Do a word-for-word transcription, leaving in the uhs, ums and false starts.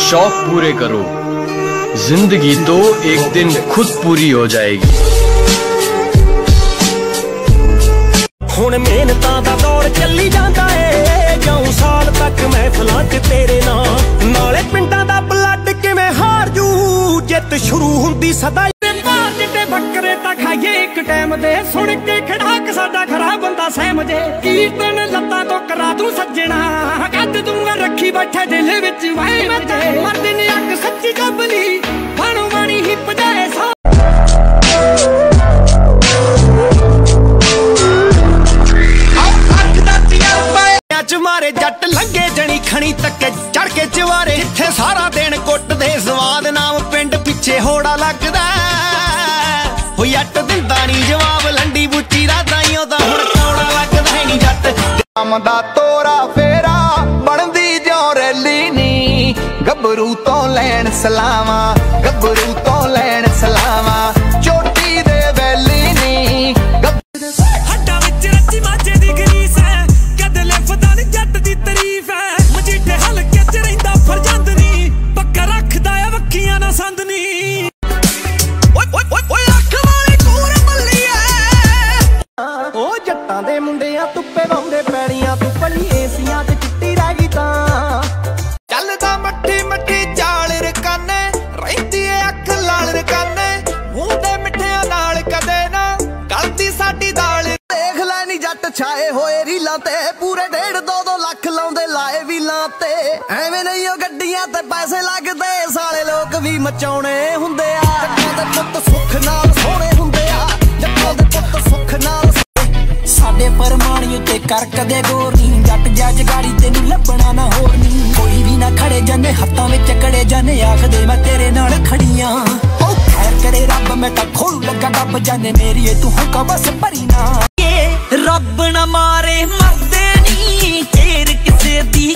शौक पूरे करो, जिंदगी तो एक दिन खुद पूरी हो जाएगी। हुण मेहनतां दा दौर चली जांदा ए, जाऊं साल तक महफिलां च तेरे नाल, नाले पिंडां दा ब्लड किवें हार जू, जित शुरू हुंदी सदा चिट्टे बकरे तां खाइए एक टाइम दे, सुन के खड़ाक साडा खरा बंदा सहम जे, कीर्तन लत्तां तो करा तू सज्जणा, कद दूंगा रखी बैठे दिल विच वैम जे, मर्द ने अग सच्ची गबली बाणो बाणी ही पजाए सा। मारे जट लंगे जनी खनी तक चढ़ के चवारे, जिथे सारा दिन कुट दे स्वाद नाम पिंड पिछे होड़ा लगदा, हो जट दिंदा नी जवाब लंडी बुच्ची दा दाइयों दा हुण कौड़ा लगदा है नी जट। काम दा तोरा फेरा बनदी जो रैली नी, गबरू तो लैन सलावा, गबरू तो लैन सलावा, चोटी दे वैली नी हड्डा विच रची माजे दी गरीस है, कदले फदा नी जट दी तारीफ है, मजीठे हलके च रहिंदा फरजंद नी, पक्का रखदा है वक्खियां ना संद नी। जट्टां दे मुंडियां तुप्पे पाउंदे पैड़ियां, तू पली एसियां ते चिट्टी रह गई तां, चलदा मट्ठी मट्ठी चाल रकाने, रहिंदी ए अख लाल रकाने, मूंह दे मिठियां नाल कदे ना गलती साडी दाल। देख लैनी जट छाए होए रीलां ते, पूरे डेढ़ दो दो लख लाउंदे लाए वीलां ते, एवें नहीं ओ गड्डियां ते पैसे लगदे, साले लोक भी मचाउणे हुंदे आ, जट्टां दे पुੱਤ सुख नाल सोहणे हुंदे आ, जट्टां दे पुੱਤ सुख नाल साडे परमाणी उत्ते कर कदे गोर नी, जट जज गाड़ी तेनू लभना ना होर नी, कोई भी ना खड़े जाने हत्थां विच कड़े जाने, आखदे मैं तेरे नाल खड़ियां, ओ खैर करे रब मैं तां खोलू लगा डब जाने, मेरी ए तू हुक्का बस भरी ना, रब ना मारे मरदे नी, तेर किसे दी